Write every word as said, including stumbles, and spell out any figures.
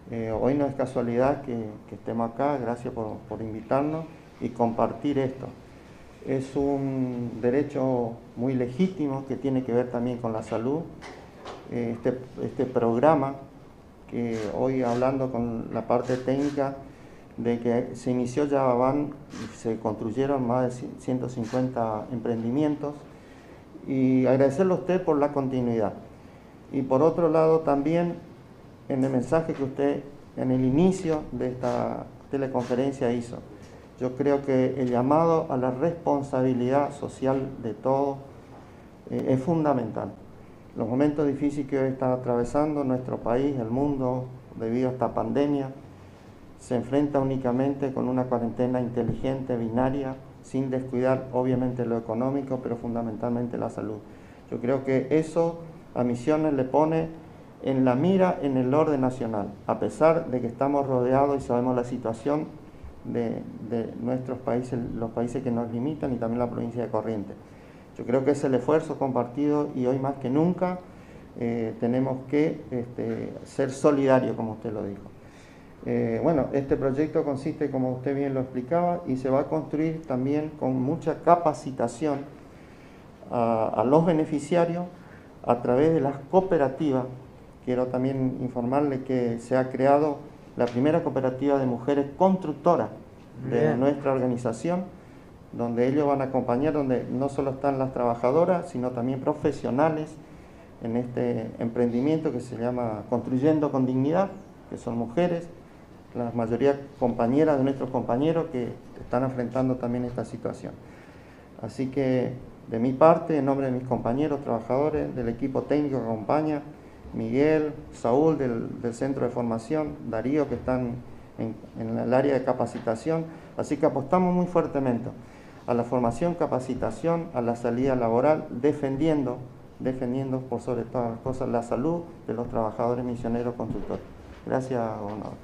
Eh, hoy no es casualidad que, que estemos acá, gracias por, por invitarnos y compartir esto. Es un derecho muy legítimo que tiene que ver también con la salud. Eh, este, este programa, que hoy hablando con la parte técnica, de que se inició ya van, se construyeron más de ciento cincuenta emprendimientos, y agradecerle a usted por la continuidad. Y por otro lado también, en el mensaje que usted en el inicio de esta teleconferencia hizo, yo creo que el llamado a la responsabilidad social de todos eh, es fundamental. Los momentos difíciles que hoy está atravesando nuestro país, el mundo, debido a esta pandemia, se enfrenta únicamente con una cuarentena inteligente, binaria, sin descuidar obviamente lo económico, pero fundamentalmente la salud. Yo creo que eso a Misiones le pone en la mira en el orden nacional, a pesar de que estamos rodeados y sabemos la situación de, de nuestros países, los países que nos limitan y también la provincia de Corrientes. Yo creo que es el esfuerzo compartido y hoy más que nunca eh, tenemos que este, ser solidarios, como usted lo dijo. Eh, bueno, este proyecto consiste, como usted bien lo explicaba, y se va a construir también con mucha capacitación a, a los beneficiarios a través de las cooperativas. Quiero también informarle que se ha creado la primera cooperativa de mujeres constructoras de bien. Nuestra organización, donde ellos van a acompañar, donde no solo están las trabajadoras, sino también profesionales en este emprendimiento que se llama Construyendo con Dignidad, que son mujeres, la mayoría compañeras de nuestros compañeros que están enfrentando también esta situación. Así que, de mi parte, en nombre de mis compañeros trabajadores, del equipo técnico que acompaña, Miguel, Saúl del, del centro de formación, Darío, que están en, en el área de capacitación, así que apostamos muy fuertemente a la formación, capacitación, a la salida laboral, defendiendo, defendiendo por sobre todas las cosas la salud de los trabajadores misioneros constructores. Gracias, gobernador.